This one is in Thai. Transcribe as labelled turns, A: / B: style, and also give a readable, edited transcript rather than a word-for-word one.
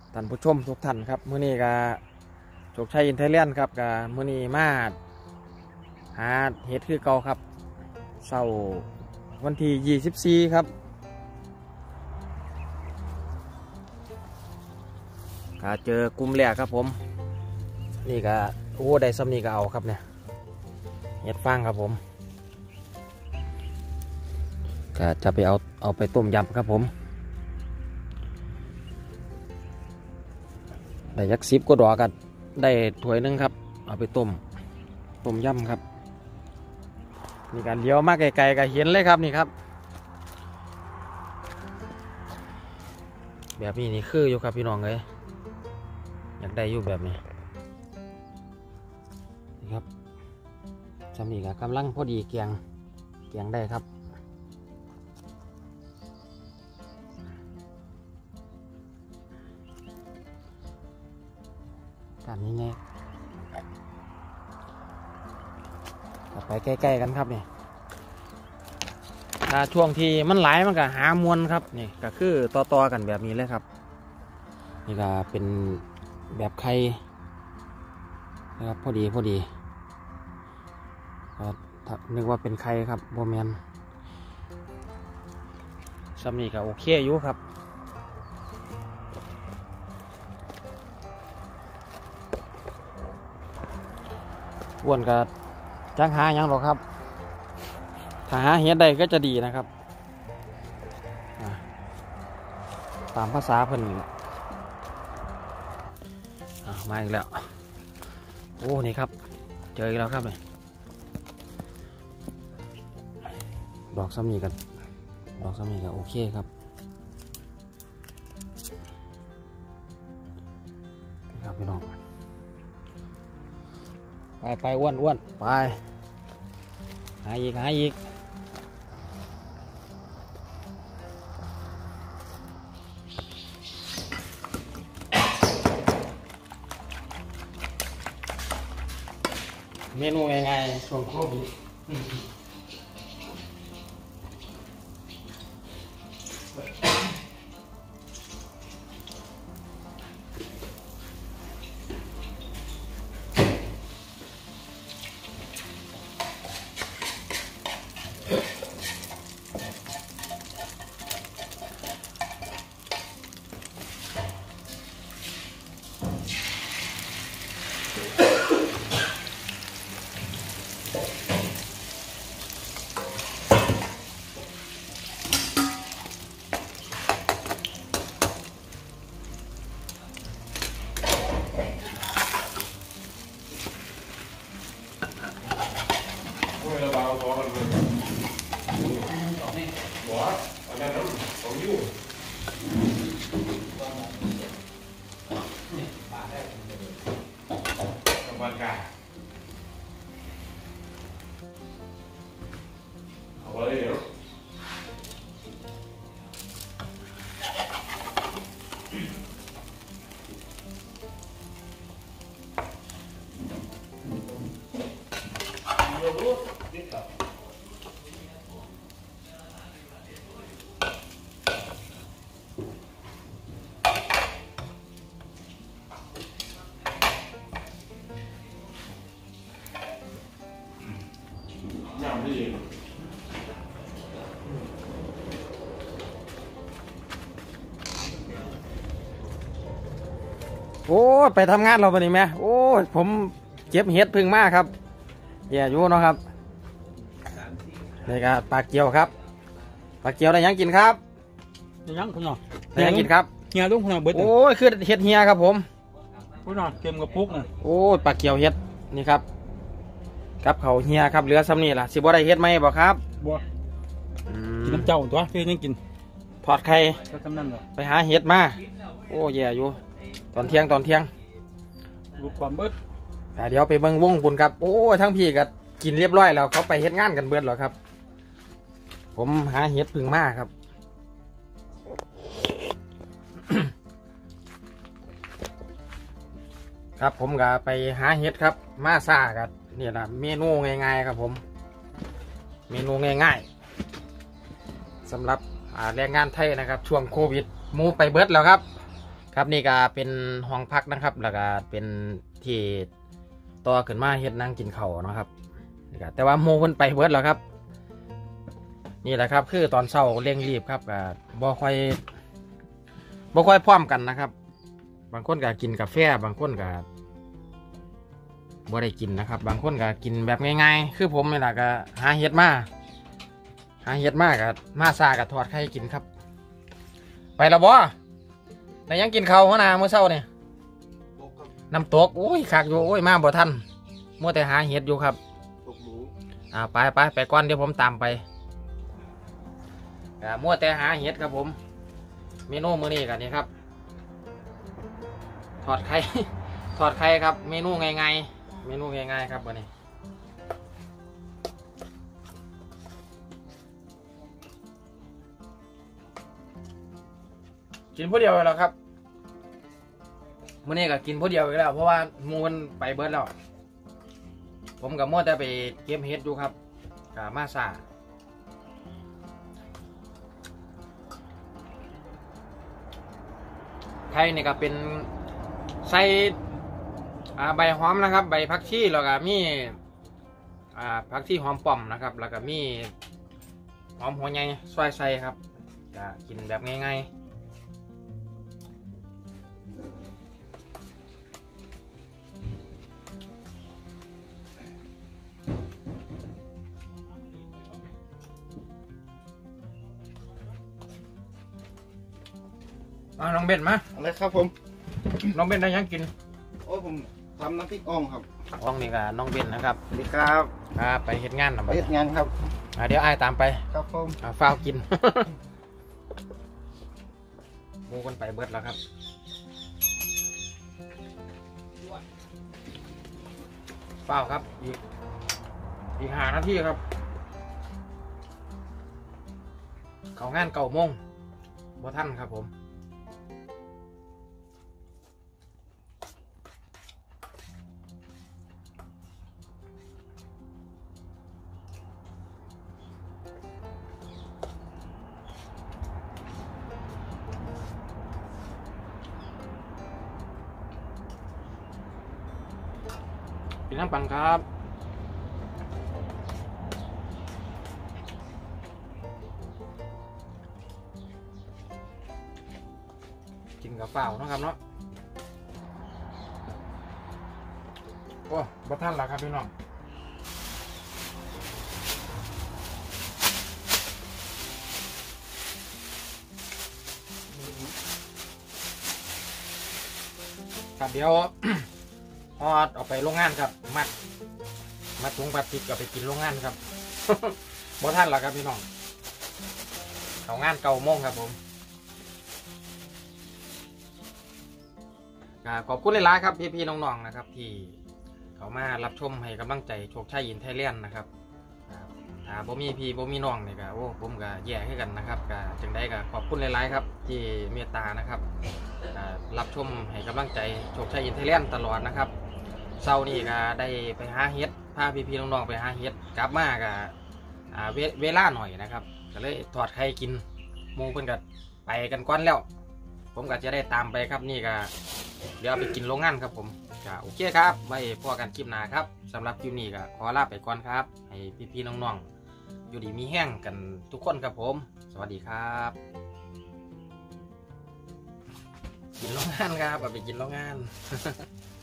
A: ท่านผู้ชมทุกท่านครับมื้อนี้ก็โชคชัยอินไทยแลนด์ครับก็มื้อนี้มาหาเห็ดคือเก่าครับเสาร์วันที่24ครับก็เจอกลุ่มแรกครับผมนี่ก็โอ้ได้ซ้ำนี่ก็เอาครับเนี่ยเห็ดฟางครับผมก็จะไปเอาไปต้มยำครับผมได้ยัก10ก็ดอกกันได้ถ้วยนึงครับเอาไปต้มยำครับนี่การเลี้ยวมากไกลๆก็เห็นเลยครับนี่ครับแบบนี้นี่คืออยู่ครับพี่น้องเลยอยากได้อยู่แบบนี้นี่ครับจำนี่ก็กำลังพอดีเกียงได้ครับการนี้ไงไปใกล้ๆกันครับนี่ถ้าช่วงที่มันไหลมันก็หามวลครับนี่ก็คือต่อกันแบบนี้เลยครับนี่ก็เป็นแบบไข่นะครับพอดีนึกว่าเป็นไข่ครับโบแมนซ้ำนี่ก็โอเคอยู่ครับอ้วนก็จังหายังหรอกครับถ้าหาเห็ดได้ก็จะดีนะครับตามภาษาเพิ่นมาอีกแล้วโอ้นี่ครับเจออีกแล้วครับเลยดอกซ้ำนี่กันดอกซ้ำนี่กันโอเคครับนี่ครับพี่น้องไปอ้วนไปหาอีกเมนูง่ายๆช่วงโควิดโอ้ไปทำงานเราปะนี่แม่โอ้ผมเก็บเห็ดพึ่งมากครับแย่อยู่เนาะครับนี่ก็ปลาเกียวครับปลาเกียวได้ยังกินครับ
B: ยังคุณหน่อย
A: ได้ยังกินครับ
B: เฮียลุงคุณหน่อยเบิด
A: โอ้ยคือเห็ดเฮียครับผม
B: คุณหน่อยเกมกับปุ๊กนะ
A: โอ้ปลาเกียวเห็ดนี่ครับกับเขาเฮียครับเหลือซ้ำนี่ล่ะสิบ่ได้เห็ดไหมบ่ครับ
B: บ่กินน้ำเจ้าตัวเพื่อนยังกิน
A: ทอดไข่
B: ก็ทำนั่นเหรอ
A: ไปหาเห็ดมาโอ้แย่อยู่ตอนเที่ยง
B: รูปความเบิด
A: เดี๋ยวไปเบิ่งวงบุญครับโอ้ทั้งพี่ก็กินเรียบร้อยแล้วเขาไปเฮ็ดงานกันเบิดหรอครับผมหาเห็ดพึ่งมาครับ ครับผมก็ไปหาเห็ดครับมาซ่ากันนี่แหละเมนูง่ายๆครับผมเมนูง่ายๆสำหรับแรงงานไทยนะครับช่วงโควิดมูไปเบิดแล้วครับครับนี่ก็เป็นห้องพักนะครับแล้วก็เป็นที่ต่อขึ้นมาเฮ็ดนั่งกินข้าวนะครับนี่ก็แต่ว่าโมเพิ่นไปเบิดแล้วครับนี่แหละครับคือตอนเช้าเร่งรีบครับก็บ่ค่อยพร้อมกันนะครับบางคนก็กินกาแฟบางคนก็บ่ได้กินนะครับบางคนก็กินแบบง่ายๆคือผมนี่แหละก็หาเฮ็ดมากับมาซากับทอดไข่กินครับไปแล้วบ่แต่ยังกินข้าวหัวหน้าเมื่อเช้าเนี่ยน้ำตกโอ้ยคักอยู่โอ้ยมาบ่ทันมัวแต่หาเห็ดอยู่ครับไปก่อนเดี๋ยวผมตามไปมัวแต่หาเห็ดครับผมเมนูมื้อนี้กันนี่ครับทอดไข่ ครับเมนูง่ายๆครับวันนี้กินผู้เดียวแล้วครับมื้อนี้ก็กินผู้เดียวอีกแล้วเพราะว่าหมูมันไปเบิดแล้วผมกับมัวแต่ไปเก็บเห็ดอยู่ครับกับมาซาไข่นี่ก็เป็นใส่ใบหอมนะครับใบผักชีแล้วก็มีผักชีหอมป้อมนะครับแล้วก็มีหอมหัวใหญ่ซอยใส่ครับจะกินแบบง่ายๆน้องเบนมา
C: อะไรครับผม
A: น้องเบนได้ยังกิน
C: โอ้ผมทำน้ำพริกอ่องครับ
A: อ่องนี่ก็น้องเบนนะครับ
C: สวัสดีครับ
A: ไปเฮ็ดงานนะ
C: ไปเฮ็ดงานครับ
A: เดี๋ยวอ้ายตามไป
C: ครับผม
A: ฝ้าวกิน หมูกันไปเบิดแล้วครับฝ้าวครับอีก5 นาทีครับเขางาน9 โมงบ่ทันครับผมกินน้ำปั่นครับกินกับเปล่าเนาะครับเนาะโอ้บ่ทันแล้วครับพี่น้องครับเดี๋ยว พอดออกไปโรงงานครับมัดถุงพลาสติกก็ไปกินโรงงานครับ บ่ทันแล้วครับพี่น้องเขางาน9 โมงครับผมขอบคุณหลายๆครับพี่ๆน้องๆนะครับที่เขามารับชมให้กำลังใจโชคชัยอินไทยแลนด์นะครับถ้าบ่มีพี่บ่มีน้องเนี่ยก็โอ้ผมก็แย่ให้กันนะครับก็จังได้ก็ขอบคุณหลายๆครับที่เมตตานะครับรับชมให้กำลังใจโชคชัยอินไทยแลนด์ตลอดนะครับเช้านี้ก็ได้ไปหาเห็ดพาพี่ๆน้องๆไปหาเห็ดกลับมาก็เวลาหน่อยนะครับก็เลยทอดไข่กินหมูเพิ่นก็ไปกันก่อนแล้วผมก็จะได้ตามไปครับนี่ก็เดี๋ยวไปกินโรงงานครับผมก็โอเคครับไว้พอกันคลิปหน้าครับสำหรับคลิปนี้ก็ขอลาไปก่อนครับให้พี่ๆน้องๆอยู่ดีมีแห้งกันทุกคนครับผมสวัสดีครับกินโรงงานครับไปกินโรงงาน